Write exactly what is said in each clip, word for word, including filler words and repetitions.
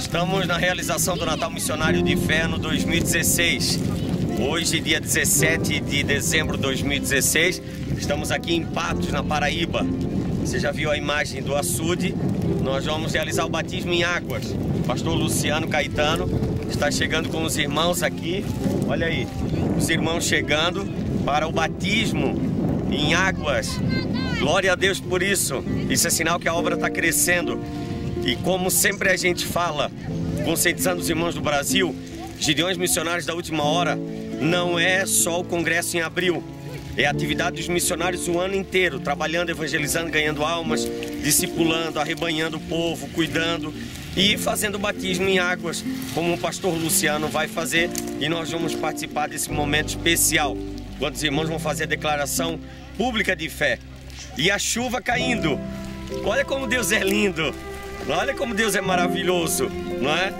Estamos na realização do Natal Missionário de Inferno dois mil e dezesseis. Hoje, dia dezessete de dezembro de dois mil e dezesseis, estamos aqui em Patos, na Paraíba. Você já viu a imagem do açude? Nós vamos realizar o batismo em águas. O pastor Luciano Caetano está chegando com os irmãos aqui. Olha aí, os irmãos chegando para o batismo em águas. Glória a Deus por isso. Isso é sinal que a obra está crescendo. E como sempre a gente fala, conscientizando os irmãos do Brasil, Gideões Missionários da Última Hora não é só o congresso em abril. É a atividade dos missionários o ano inteiro, trabalhando, evangelizando, ganhando almas, discipulando, arrebanhando o povo, cuidando e fazendo batismo em águas, como o pastor Luciano vai fazer. E nós vamos participar desse momento especial, quando os irmãos vão fazer a declaração pública de fé. E a chuva caindo. Olha como Deus é lindo. Olha como Deus é maravilhoso, não é?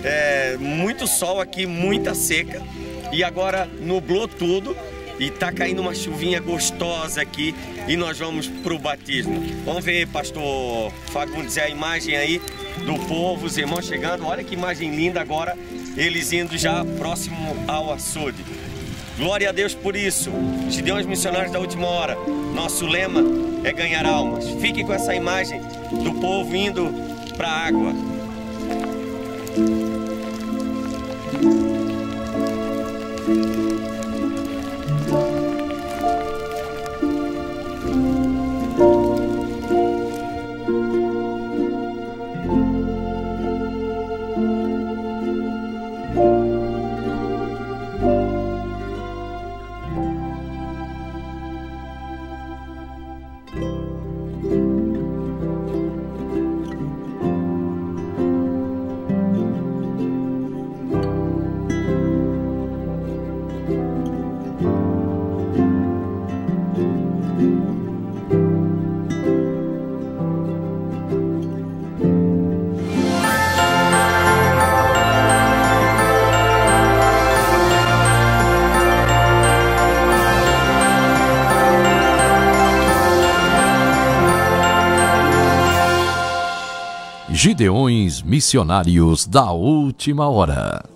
É muito sol aqui, muita seca. E agora nublou tudo. E tá caindo uma chuvinha gostosa aqui. E nós vamos pro batismo. Vamos ver, pastor Fagundes, a imagem aí do povo, os irmãos chegando. Olha que imagem linda agora. Eles indo já próximo ao açude. Glória a Deus por isso. Gideões Missionários da Última Hora. Nosso lema é ganhar almas. Fique com essa imagem do povo indo para a água. Gideões Missionários da Última Hora.